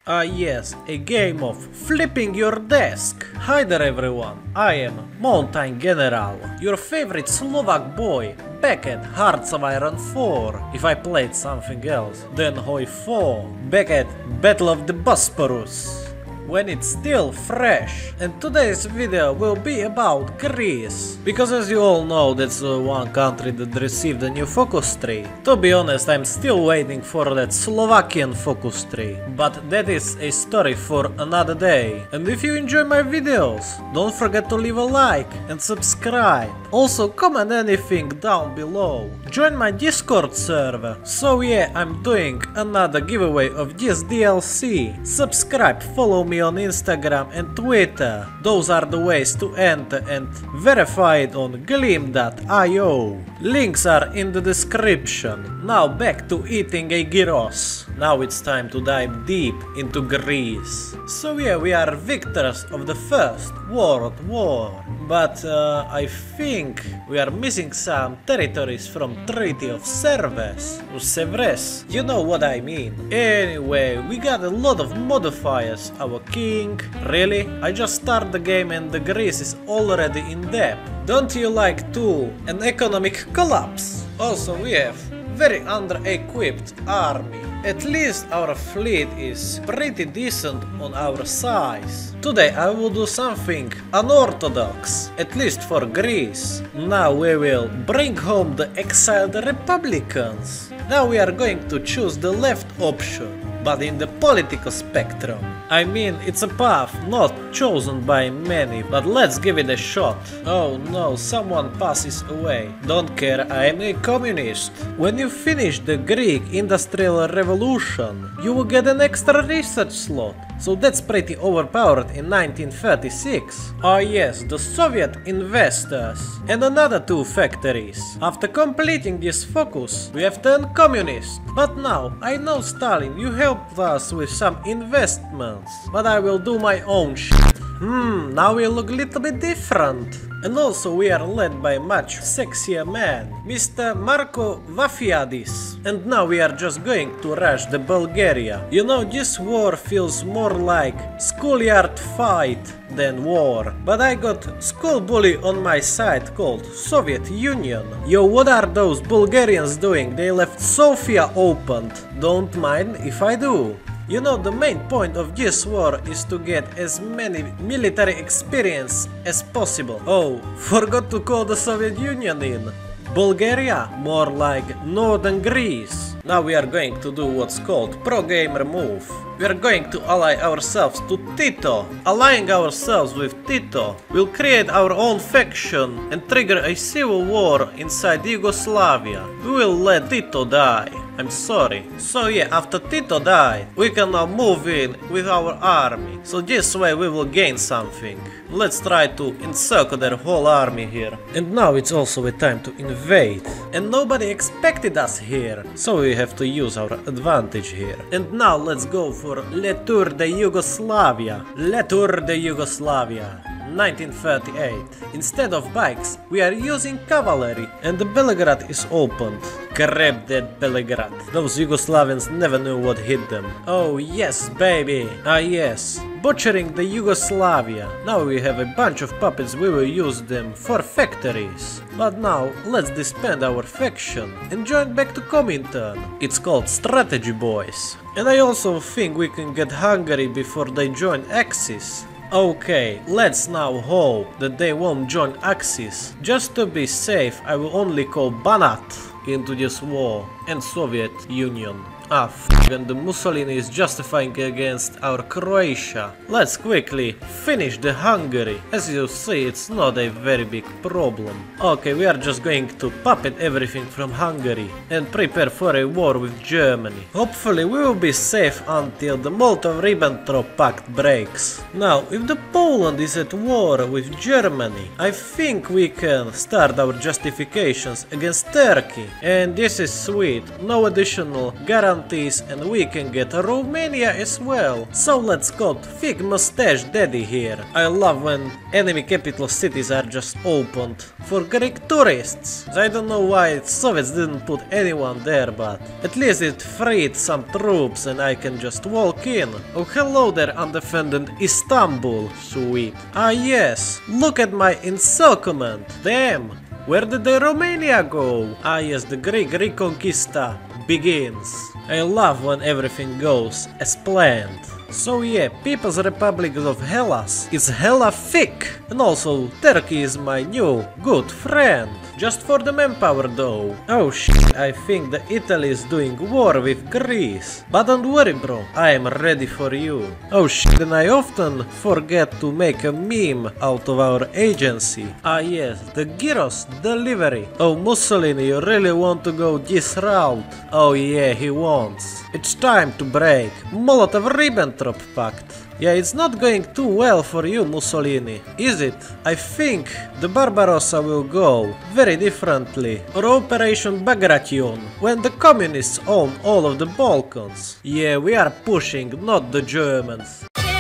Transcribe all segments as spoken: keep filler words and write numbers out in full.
Ah yes, a game of flipping your desk. Hi there everyone, I am Mountain General, your favorite Slovak boy, back at Hearts of Iron four, if I played something else, then Hoi four, back at Battle of the Bosporus, when it's still fresh. And today's video will be about Greece, because as you all know, that's the one country that received a new focus tree. To be honest, I'm still waiting for that Slovakian focus tree, but that is a story for another day. And if you enjoy my videos, don't forget to leave a like and subscribe. Also comment anything down below. Join my Discord server. So yeah, I'm doing another giveaway of this D L C. Subscribe, follow me on Instagram and Twitter. Those are the ways to enter and verify it on gleam dot i o. Links are in the description. Now back to eating a gyros. Now it's time to dive deep into Greece. So yeah, we are victors of the First World War. But uh, I think we are missing some territories from Treaty of Sevres, or Sevres, you know what I mean. Anyway, we got a lot of modifiers. Our king, really? I just started the game and the Greece is already in debt. Don't you like too an economic collapse? Also we have very under-equipped army. At least our fleet is pretty decent on our size. Today I will do something unorthodox, at least for Greece. Now we will bring home the exiled Republicans. Now we are going to choose the left option, but in the political spectrum. I mean, it's a path not chosen by many, but let's give it a shot. Oh no, someone passes away. Don't care, I am a communist. When you finish the Greek Industrial Revolution, you will get an extra research slot. So that's pretty overpowered in nineteen thirty-six. Oh yes, the Soviet investors and another two factories. After completing this focus, we have turned communist. But now, I know Stalin, you helped us with some investments, but I will do my own shit. Hmm, now we look a little bit different. And also we are led by a much sexier man, Mister Marco Vafiadis. And now we are just going to rush the Bulgaria. You know, this war feels more like schoolyard fight than war. But I got school bully on my side called Soviet Union. Yo, what are those Bulgarians doing? They left Sofia opened. Don't mind if I do. You know, the main point of this war is to get as many military experience as possible. Oh, forgot to call the Soviet Union in. Bulgaria, more like northern Greece. Now we are going to do what's called pro-gamer move. We are going to ally ourselves to Tito. Allying ourselves with Tito will create our own faction and trigger a civil war inside Yugoslavia. We will let Tito die. I'm sorry. So yeah, after Tito died, we can now move in with our army. So this way we will gain something. Let's try to encircle their whole army here. And now it's also a time to invade. And nobody expected us here, so we have to use our advantage here. And now let's go for Le Tour de Yugoslavia. Le Tour de Yugoslavia. nineteen thirty-eight. Instead of bikes, we are using cavalry, and the Belgrade is opened. Grab that Belgrade. Those Yugoslavians never knew what hit them. Oh yes, baby. Ah yes. Butchering the Yugoslavia. Now we have a bunch of puppets, we will use them for factories. But now, let's disband our faction and join back to Comintern. It's called Strategy Boys. And I also think we can get Hungary before they join Axis. Okay, let's now hope that they won't join Axis. Just to be safe, I will only call Banat into this war and Soviet Union. Ah, f***, and the Mussolini is justifying against our Croatia. Let's quickly finish the Hungary. As you see, it's not a very big problem. Okay, we are just going to puppet everything from Hungary and prepare for a war with Germany. Hopefully we will be safe until the Molotov-Ribbentrop Pact breaks. Now, if the Poland is at war with Germany, I think we can start our justifications against Turkey. And this is sweet, no additional guarantee guarantees and we can get Romania as well. So let's got Fig Mustache Daddy here. I love when enemy capital cities are just opened for Greek tourists. I don't know why Soviets didn't put anyone there, but at least it freed some troops and I can just walk in. Oh, hello there, undefended Istanbul. Sweet. Ah yes, look at my encirclement. Damn, where did the Romania go? Ah yes, the Greek Reconquista begins. I love when everything goes as planned. So yeah, People's Republic of Hellas is hella thick, and also Turkey is my new good friend. Just for the manpower though. Oh shit, I think the Italy is doing war with Greece. But don't worry bro, I am ready for you. Oh shit, and I often forget to make a meme out of our agency. Ah yes, the gyros delivery. Oh Mussolini, you really want to go this route? Oh yeah, he wants. It's time to break Molotov-Ribbentrop Pact. Yeah, it's not going too well for you, Mussolini, is it? I think the Barbarossa will go very differently. Or Operation Bagration, when the communists own all of the Balkans. Yeah, we are pushing, not the Germans.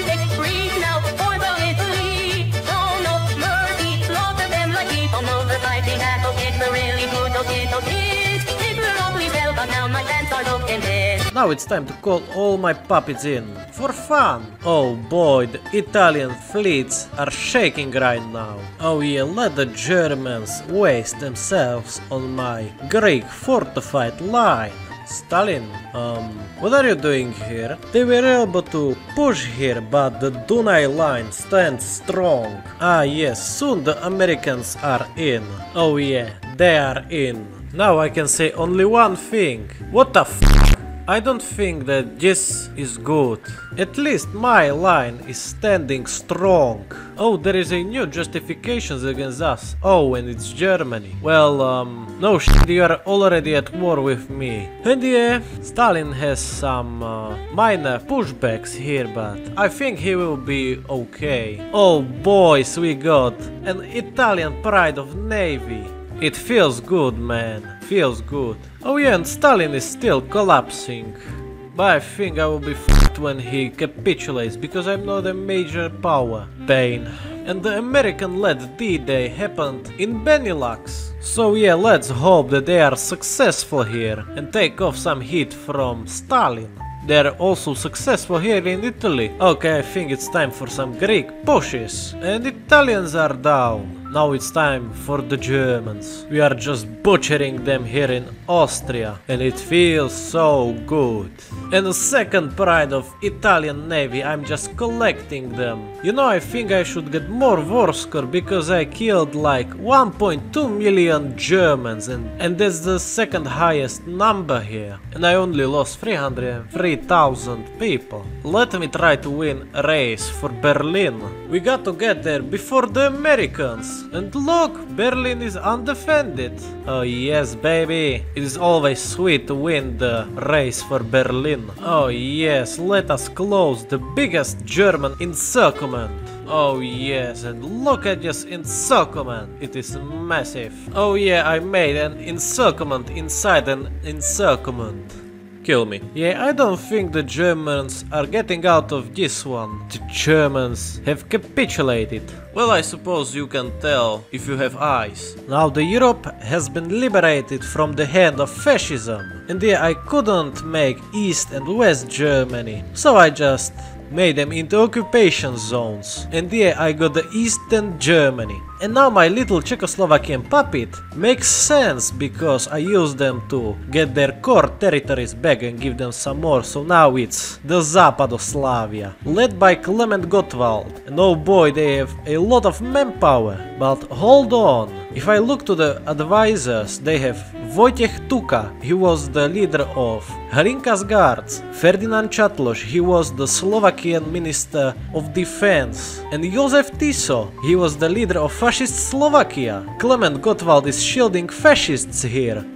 Now it's time to call all my puppets in, for fun! Oh boy, the Italian fleets are shaking right now. Oh yeah, let the Germans waste themselves on my Greek fortified line. Stalin, um, what are you doing here? They were able to push here, but the Dunay line stands strong. Ah yes, soon the Americans are in. Oh yeah, they are in. Now I can say only one thing. What the f***? I don't think that this is good. At least my line is standing strong. Oh, there is a new justifications against us. Oh, and it's Germany. Well, um, no shit, you are already at war with me. And yeah, Stalin has some uh, minor pushbacks here, but I think he will be okay. Oh boys, we got an Italian pride of navy. It feels good, man. Feels good. Oh yeah, and Stalin is still collapsing. But I think I will be f***ed when he capitulates, because I'm not a major power. Pain. And the American-led D-Day happened in Benelux. So yeah, let's hope that they are successful here and take off some heat from Stalin. They're also successful here in Italy. Okay, I think it's time for some Greek pushes. And Italians are down. Now it's time for the Germans. We are just butchering them here in Austria. And it feels so good. And the second pride of Italian Navy, I'm just collecting them. You know, I think I should get more war score because I killed like one point two million Germans. And, and that's the second highest number here. And I only lost three hundred three thousand people. Let me try to win a race for Berlin. We got to get there before the Americans. And look, Berlin is undefended. Oh yes, baby. It is always sweet to win the race for Berlin. Oh yes, let us close the biggest German encirclement. Oh yes, and look at this encirclement. It is massive. Oh yeah, I made an encirclement inside an encirclement. Kill me. Yeah, I don't think the Germans are getting out of this one. The Germans have capitulated. Well, I suppose you can tell if you have eyes. Now the Europe has been liberated from the hand of fascism. And yeah, I couldn't make East and West Germany. So I just made them into occupation zones. And yeah, I got the Eastern Germany. And now my little Czechoslovakian puppet makes sense because I used them to get their core territories back and give them some more. So now it's the Zapadoslavia, led by Klement Gottwald. And oh boy, they have a lot of manpower. But hold on, if I look to the advisors, they have Wojciech Tuka, he was the leader of Hlinka's Guards, Ferdinand Chatloš, he was the Slovakian Minister of Defense, and Josef Tiso, he was the leader of Fascist Slovakia. Klement Gottwald is shielding fascists here.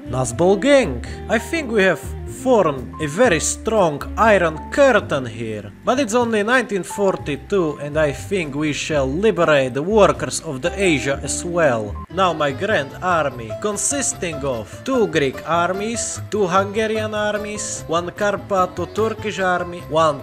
Nazbol Gang! I think we have formed a very strong Iron Curtain here. But it's only nineteen forty-two and I think we shall liberate the workers of the Asia as well. Now my grand army, consisting of two Greek armies, two Hungarian armies, one Carpato-Turkish army, one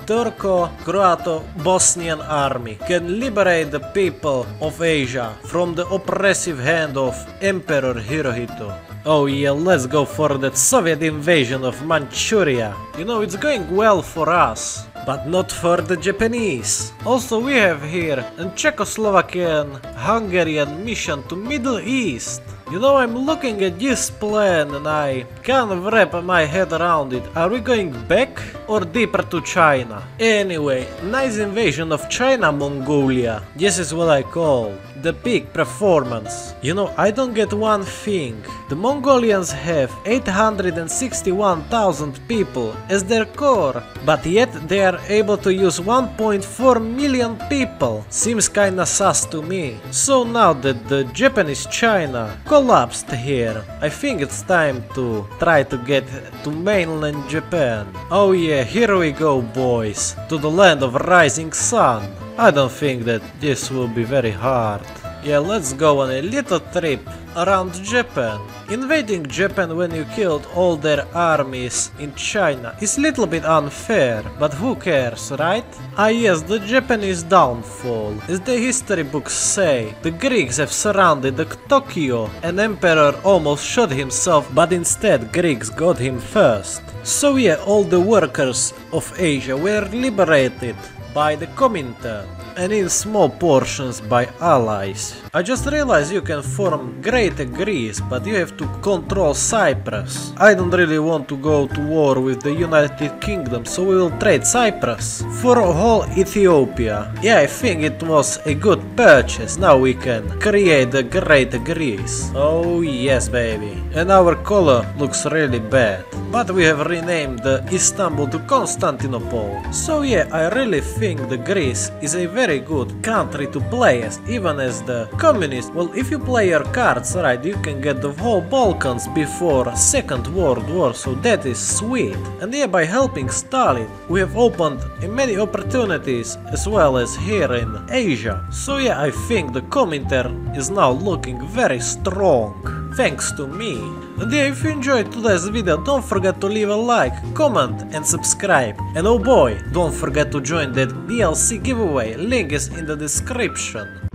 Turco-Croato-Bosnian army, can liberate the people of Asia from the oppressive hand of Emperor Hirohito. Oh yeah, let's go for that Soviet invasion of Manchuria. You know, it's going well for us, but not for the Japanese. Also, we have here a Czechoslovakian Hungarian mission to Middle East. You know, I'm looking at this plan and I can't wrap my head around it. Are we going back or deeper to China? Anyway, nice invasion of China, Mongolia. This is what I call the peak performance. You know, I don't get one thing. The Mongolians have eight hundred sixty-one thousand people as their core, but yet they are able to use one point four million people. Seems kinda sus to me. So now that the Japanese China collapsed here, I think it's time to try to get to mainland Japan. Oh yeah, here we go, boys, to the land of rising sun. I don't think that this will be very hard. Yeah, let's go on a little trip around Japan. Invading Japan when you killed all their armies in China is a little bit unfair, but who cares, right? Ah yes, the Japanese downfall. As the history books say, the Greeks have surrounded the Tokyo and Emperor almost shot himself, but instead Greeks got him first. So yeah, all the workers of Asia were liberated by the Comintern, and in small portions by allies. I just realized you can form Greater Greece, but you have to control Cyprus. I don't really want to go to war with the United Kingdom, so we will trade Cyprus for whole Ethiopia. Yeah, I think it was a good purchase. Now we can create the Greater Greece. Oh yes, baby. And our color looks really bad, but we have renamed the Istanbul to Constantinople. So yeah, I really think the Greece is a very good country to play as, even as the communist. Well, if you play your cards right, you can get the whole Balkans before Second World War, so that is sweet. And yeah, by helping Stalin, we have opened many opportunities as well as here in Asia. So yeah, I think the Comintern is now looking very strong, thanks to me. And yeah, if you enjoyed today's video, don't forget to leave a like, comment and subscribe. And oh boy, don't forget to join that D L C giveaway, link is in the description.